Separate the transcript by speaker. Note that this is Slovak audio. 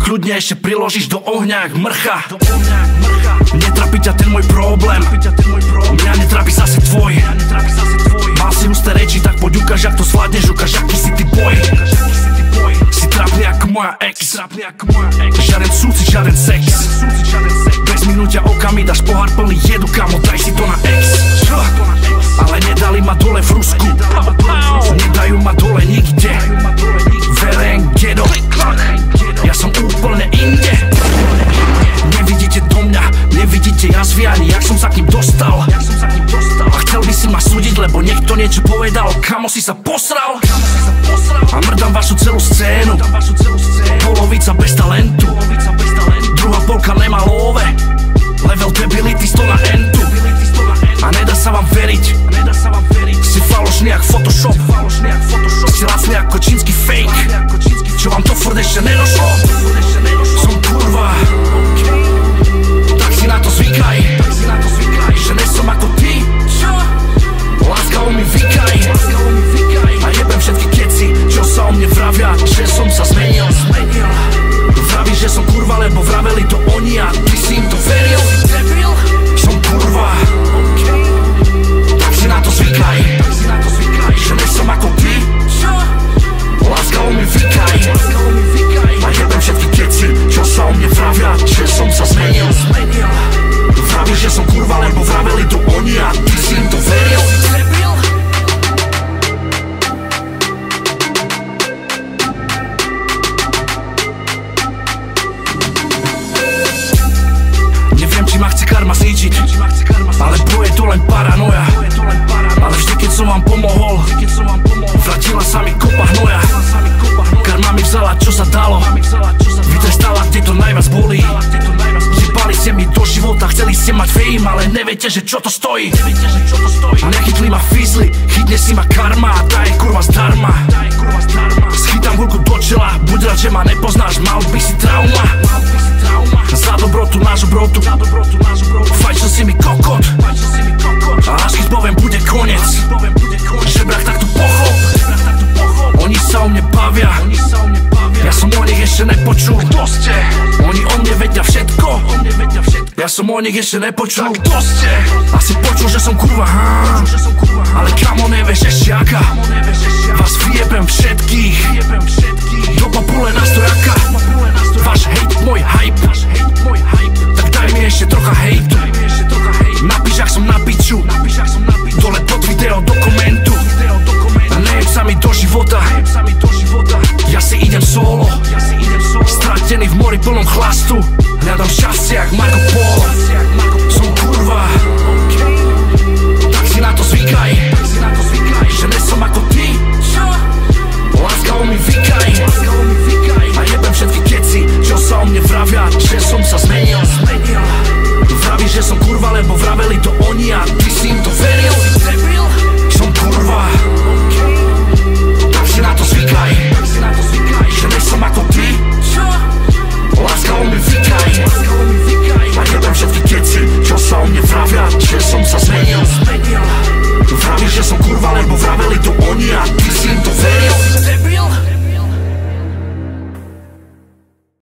Speaker 1: kľudne ešte priložíš do ohňa jak mrcha. Netrapí ťa ten môj problém, mňa netrapí zase tvoj. Mal si husté reči, tak poď ukáž, jak to zvládneš, ukáž, aký si ty boj. Si trápny ako moja ex, žiaden súcit, žiaden sex. Bez minutia oka mi dáš pohár plný jedu, kamo, daj si to na ex. Ale nedali ma dole v Rusku, nedajú ma dole nikde. Veren, gedo, ja som úplne inde. Nevidíte do mňa, nevidíte jazvy ani jak som sa k ním dostal. A chcel by si ma súdiť, lebo niekto niečo povedal, kamo si sa posral. A mrdám vašu celú scénu, polovica bez talentu, druhá polka nemá love, level debility 100 na entu. A nedá sa vám veriť, si falošný jak Photoshop, si lacný ako čínsky fake, čo vám to furt ešte nedošlo. Som kurva, tak si na to zvykaj, že nesom ako ty, láskavo mi vykaj. A jebem všetky keci, čo sa o mne vravia, že som sa zmenil. Vravíš, že som kurva, lebo vraveli to oni a ty si im to veril. Som kurva, tak si na to zvykaj, že nesom ako ty, láskavo mi vykaj. A jebem všetky keci, čo sa o mne vravia, že som sa zmenil. Vravíš, že som kurva, lebo vraveli to oni a ty si im to veril. Neviem, či ma chce karma zničiť, alebo je to len paranoja. Ale vždy, keď som vám pomohol, vrátila sa mi kopa hnoja. Karma mi vzala, čo sa dalo, vytrestala, kde to najviac bolí. Žipali ste mi do života, chceli ste mať fame, ale neviete, že čo to stojí. Nechytli ma fizli, chytne si ma karma a tá je kurva zdarma. Schytám hulku do čela, buď rád, že ma nepoznáš, mal by si trauma. Za dobrotu, náš obrotu, fajčil si mi kokot. A až keď poviem, bude konec, žebrak, tak to pochop. Oni sa o mne bavia, ja som o nich ešte nepočul. Kto ste? Oni o mne vedia všetko, ja som o nich ešte nepočul. Kto ste? Asi počul, že som kurva, ale kamo nevieš ešte aká. Vás vyjebem všetkých do papule na stojaka. Váš hejt, môj hype, tak daj mi ešte trocha hejtu. Napíš, ak som na piču, dole pod video do komentu. A nejeb sa mi do života, ja si idem solo, stratený v mori plnom chlastu. Hľadám šťastie jak Marco Polo.